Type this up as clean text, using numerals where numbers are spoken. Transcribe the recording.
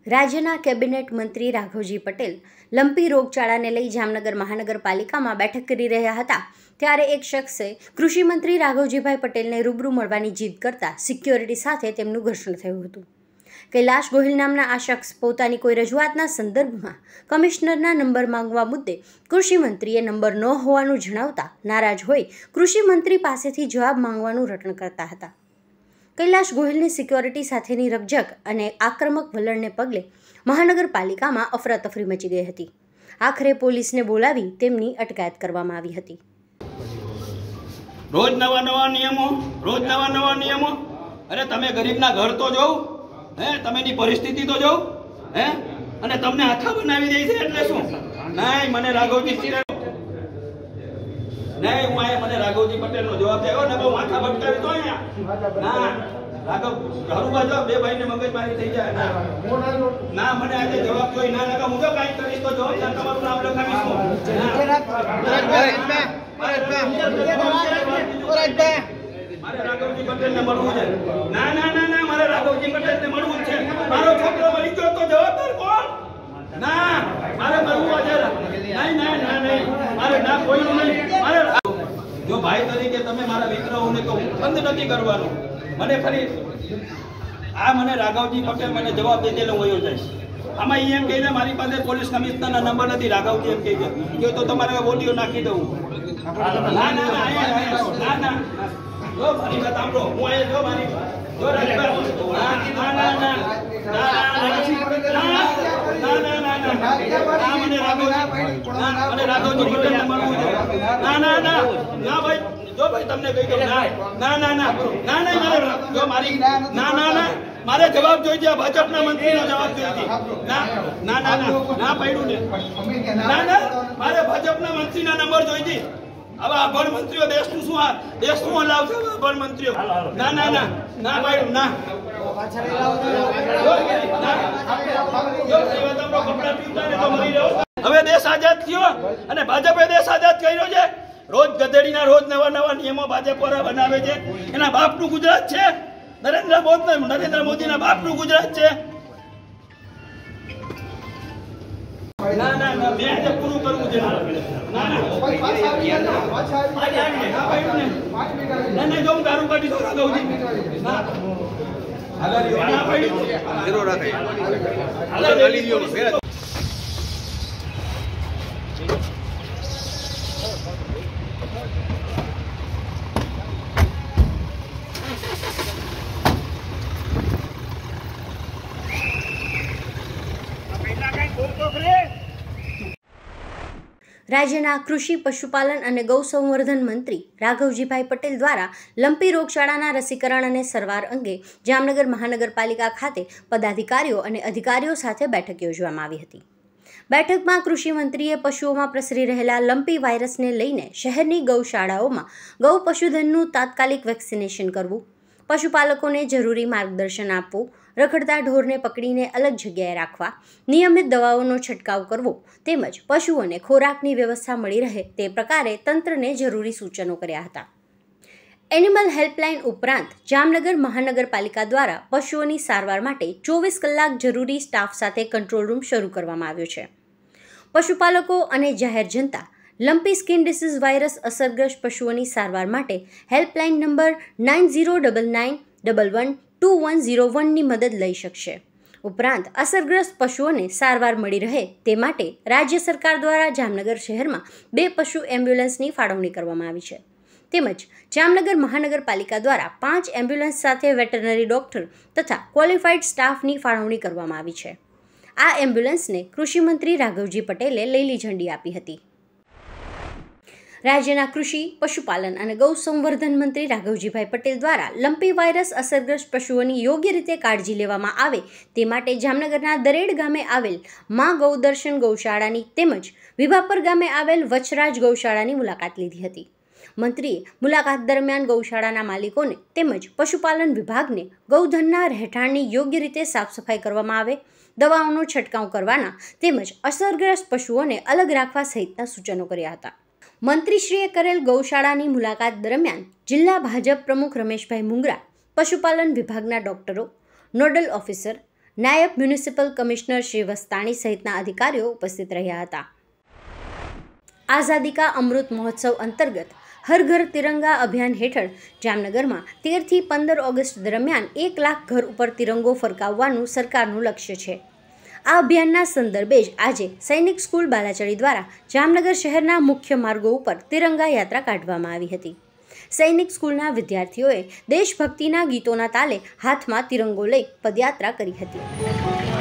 રાજ્યના કેબિનેટ મંત્રી રાઘવજી પટેલ લંપી રોગચાળાને લઈ જામનગર મહાનગરપાલિકામાં બેઠક કરી રહ્યા હતા ત્યારે એક શખ્સે કૃષિ મંત્રી રાઘવજીભાઈ પટેલને રૂબરૂ મળવાની જીદ કરતા સિક્યોરિટી સાથે તેમનું ઘર્ષણ થયું હતું। કૈલાશ ગોહિલ નામના આ શખ્સ પોતાની કોઈ રજૂઆતના સંદર્ભમાં કમિશનરના નંબર માંગવા મુદ્દે કૃષિ મંત્રીએ નંબર ન હોવાનું જણાવતા નારાજ હોઈ કૃષિ મંત્રી પાસેથી જવાબ માંગવાનું રટણ કરતા હતા। કૈલાશ ગોહિલની સિક્યોરિટી સાથેની રકઝક અને આક્રમક વલણને પગલે મહાનગરપાલિકામાં અફરાતફરી મચી ગઈ હતી। આખરે પોલીસને બોલાવી તેમની અટકાયત કરવામાં આવી હતી। રોજ નવા નિયમો અરે તમે ગરીબના ઘર તો જોવ હે, તમેની પરિસ્થિતિ તો જોવ હે, અને તમને આખા બનાવી દે છે એટલે શું? નહીં, મને રાઘવજી નહીં, હું મને રાઘવજી પટેલનો જવાબ દેવો ને બહુ માથા ભટકાવી તો અહીંયા ના રાઘવ ઘરુમાં જો બે ભાઈને મગજમારી થઈ જાય ના મને આજે જવાબ જોઈ ના લગા હું જો કાઈ કરીશ તો જવાબ તમારું નામ લખાવીશ મારે રાઘવજી પટેલને મળવું છે। ના ના ના ના મારે રાઘવજી પટેલને મળવું છે। મારો છોકરો મળી ગયો તો જવાબદાર કોણ? ના મારે મળવું છે। નહીં મારે ના કોઈ નહીં। મારે જો ભાઈ તરીકે તમે મારા વિક્રમોને કહો બંધ નથી કરવાનું। મને ફરી મને રાઘવજી પટેલ મને જવાબ દે એટલે હું વયો જઈશ। આમાં એમ કહીને મારી પાસે પોલીસ કમિશનરના નંબર નથી, રાઘવજી એમ કહી દે તો તમારે ઓડિયો નાખી દઉં। ના ના ના ના જો મારી વાત સાંભળો, હું અહીંયા જો મારી જો રાઘવ ના ના ના મને રાઘવજી પટેલને મળવું છે। ના ના ના ના ભાઈ જો ભાઈ તમને કહી દઉં ના ના ના ના ના નહીં મારે જો મારી ના ના ના મારે જવાબ જોઈ છે। ભાજપના મંત્રીનો જવાબ જોઈ છે। ના ના ના ના પડ્યું ને ના ના મારે ભાજપના મંત્રીના નંબર જોઈ છે। હવે અભણ મંત્રીઓ દેશનું હલાવશે અભણ મંત્રીઓ? ના ના ના ના પડ્યું ના હવે દેશ આઝાદ થયો અને ભાજપે દેશ આઝાદ કર્યો છે। રોજ ગધેડીના રોજ નવા નિયમો ભાજપ વાળા બનાવે છે। એના બાપનું ગુજરાત છે, નરેન્દ્ર મોદીના બાપનું ગુજરાત છે। ના ના ના મેં આજે પૂરું કરવું છે। ના ના જો હું દારૂ કાઢી દઉં રાઘવજી ના રાજ્યના કૃષિ પશુપાલન અને ગૌ સંવર્ધન મંત્રી રાઘવજીભાઈ પટેલ દ્વારા લંપી રોગચાળાના રસીકરણ અને સારવાર અંગે જામનગર મહાનગરપાલિકા ખાતે પદાધિકારીઓ અને અધિકારીઓ સાથે બેઠક યોજવામાં આવી હતી। બેઠકમાં કૃષિ મંત્રીએ પશુઓમાં પ્રસરી રહેલા લંપી વાયરસને લઈને શહેરની ગૌશાળાઓમાં ગૌ પશુધનનું તાત્કાલિક વેક્સિનેશન કરવું, પશુપાલકોને જરૂરી માર્ગદર્શન આપવું, રખડતા ઢોરને પકડીને અલગ જગ્યાએ રાખવા, નિયમિત દવાઓનો છંટકાવ કરવો તેમજ પશુઓને ખોરાકની વ્યવસ્થા મળી રહે તે પ્રકારે તંત્રને જરૂરી સૂચનો કર્યા હતા। એનિમલ હેલ્પલાઇન ઉપરાંત જામનગર મહાનગરપાલિકા દ્વારા પશુઓની સારવાર માટે 24 કલાક જરૂરી સ્ટાફ સાથે કંટ્રોલ રૂમ શરૂ કરવામાં આવ્યો છે। પશુપાલકો અને જાહેર જનતા લંપી સ્કિન ડિસીઝ વાયરસ અસરગ્રસ્ત પશુઓની સારવાર માટે હેલ્પલાઇન નંબર 9099112101ની મદદ લઈ શકશે। ઉપરાંત અસરગ્રસ્ત પશુઓને સારવાર મળી રહે તે માટે રાજ્ય સરકાર દ્વારા જામનગર શહેરમાં 2 પશુ એમ્બ્યુલન્સની ફાળવણી કરવામાં આવી છે। તેમજ જામનગર મહાનગરપાલિકા દ્વારા 5 એમ્બ્યુલન્સ સાથે વેટરનરી ડોક્ટર તથા ક્વોલિફાઈડ સ્ટાફની ફાળવણી કરવામાં આવી છે। આ એમ્બ્યુલન્સને કૃષિ મંત્રી રાઘવજી પટેલે લીલી ઝંડી આપી હતી। રાજ્યના કૃષિ પશુપાલન અને ગૌ સંવર્ધન મંત્રી રાઘવજીભાઈ પટેલ દ્વારા લંપી વાયરસ અસરગ્રસ્ત પશુઓની યોગ્ય રીતે કાળજી લેવામાં આવે તે માટે જામનગરના દરેડ ગામે આવેલ મા ગૌદર્શન ગૌશાળાની તેમજ વિભાપર ગામે આવેલ વચરાજ ગૌશાળાની મુલાકાત લીધી હતી। મંત્રીએ મુલાકાત દરમિયાન ગૌશાળાના માલિકોને તેમજ પશુપાલન વિભાગને ગૌધનના રહેઠાણની યોગ્ય રીતે સાફ સફાઈ કરવામાં આવે, દવાઓનો છંટકાવ કરવાના તેમજ અસરગ્રસ્ત પશુઓને અલગ રાખવા સહિતના સૂચનો કર્યા હતા। મંત્રીશ્રીએ કરેલ ગૌશાળાની મુલાકાત દરમિયાન જિલ્લા ભાજપ પ્રમુખ રમેશભાઈ મુંગરા, પશુપાલન વિભાગના ડોક્ટરો, નોડલ ઓફિસર, નાયબ મ્યુનિસિપલ કમિશનર શ્રી વસ્તાણી સહિતના અધિકારીઓ ઉપસ્થિત રહ્યા હતા. આઝાદી કા અમૃત મહોત્સવ અંતર્ગત હર ઘર તિરંગા અભિયાન હેઠળ જામનગરમાં 13 થી 15 ઓગસ્ટ દરમિયાન 1 લાખ ઘર ઉપર તિરંગો ફરકાવવાનું સરકારનું લક્ષ્ય છે. આ અભિયાનના સંદર્ભે જ આજે સૈનિક સ્કૂલ બાલાચડી દ્વારા જામનગર શહેરના મુખ્ય માર્ગો ઉપર તિરંગા યાત્રા કાઢવામાં આવી હતી. સૈનિક સ્કૂલના વિદ્યાર્થીઓએ દેશભક્તિના ગીતોના તાલે હાથમાં તિરંગો લઈ પદયાત્રા કરી હતી.